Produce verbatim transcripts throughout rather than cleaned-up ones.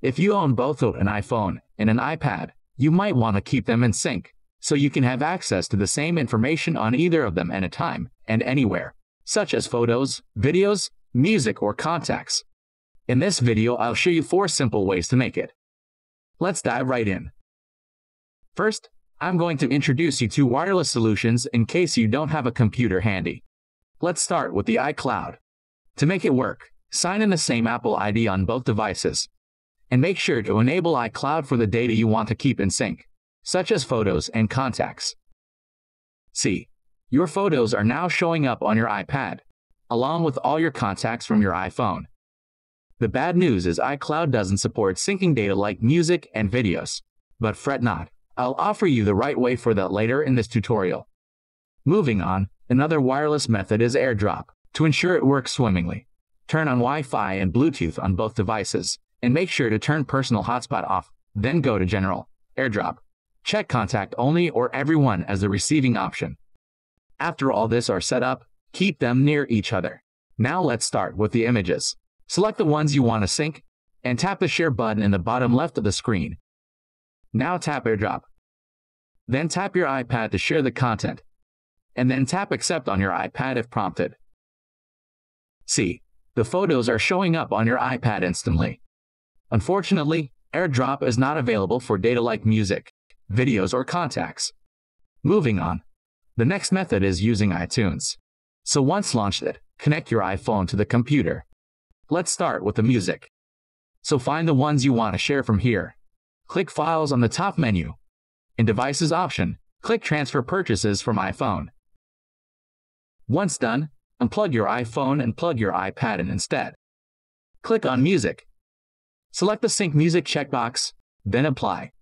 If you own both an iPhone and an iPad, you might want to keep them in sync, so you can have access to the same information on either of them at a time and anywhere, such as photos, videos, music, or contacts. In this video, I'll show you four simple ways to make it. Let's dive right in. First, I'm going to introduce you to wireless solutions in case you don't have a computer handy. Let's start with the iCloud. To make it work, sign in the same Apple I D on both devices. And make sure to enable iCloud for the data you want to keep in sync, such as photos and contacts. See, your photos are now showing up on your iPad, along with all your contacts from your iPhone. The bad news is iCloud doesn't support syncing data like music and videos, but fret not, I'll offer you the right way for that later in this tutorial. Moving on, another wireless method is AirDrop. To ensure it works swimmingly, turn on Wi-Fi and Bluetooth on both devices, and make sure to turn personal hotspot off, then go to General, AirDrop. Check Contact Only or Everyone as the receiving option. After all this are set up, keep them near each other. Now let's start with the images. Select the ones you want to sync, and tap the Share button in the bottom left of the screen. Now tap AirDrop. Then tap your iPad to share the content, and then tap Accept on your iPad if prompted. See, the photos are showing up on your iPad instantly. Unfortunately, AirDrop is not available for data like music, videos, or contacts. Moving on. The next method is using iTunes. So once launched it, connect your iPhone to the computer. Let's start with the music. So find the ones you want to share from here. Click Files on the top menu. In Devices option, click Transfer Purchases from iPhone. Once done, unplug your iPhone and plug your iPad in instead. Click on Music. Select the Sync Music checkbox, then Apply.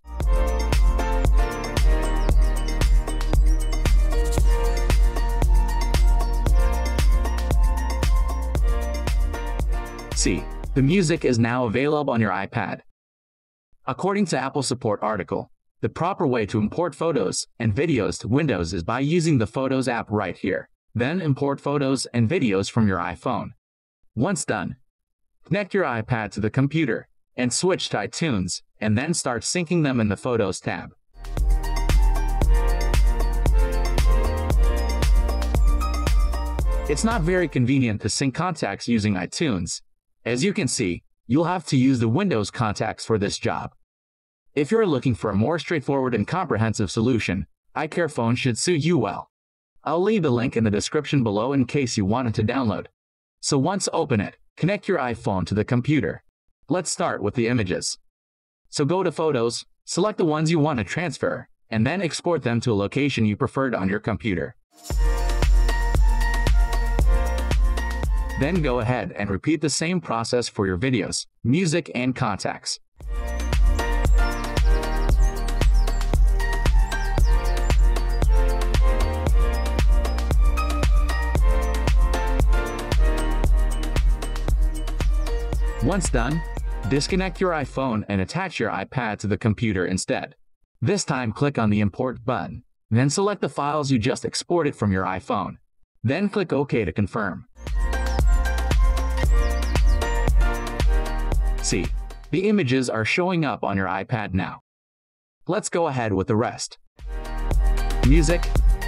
See, the music is now available on your iPad. According to Apple Support article, the proper way to import photos and videos to Windows is by using the Photos app right here. Then import photos and videos from your iPhone. Once done, connect your iPad to the computer and switch to iTunes, and then start syncing them in the Photos tab. It's not very convenient to sync contacts using iTunes. As you can see, you'll have to use the Windows contacts for this job. If you're looking for a more straightforward and comprehensive solution, iCareFone should suit you well. I'll leave the link in the description below in case you wanted to download. So once open it, connect your iPhone to the computer. Let's start with the images. So go to Photos, select the ones you want to transfer, and then export them to a location you preferred on your computer. Then go ahead and repeat the same process for your videos, music, and contacts. Once done, disconnect your iPhone and attach your iPad to the computer instead. This time click on the Import button, then select the files you just exported from your iPhone. Then click OK to confirm. See, the images are showing up on your iPad now. Let's go ahead with the rest. Music,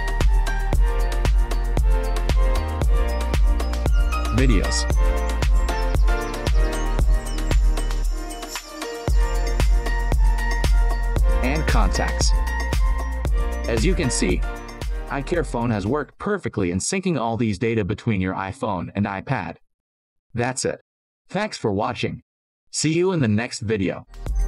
videos, and contacts. As you can see, iCareFone has worked perfectly in syncing all these data between your iPhone and iPad. That's it. Thanks for watching. See you in the next video.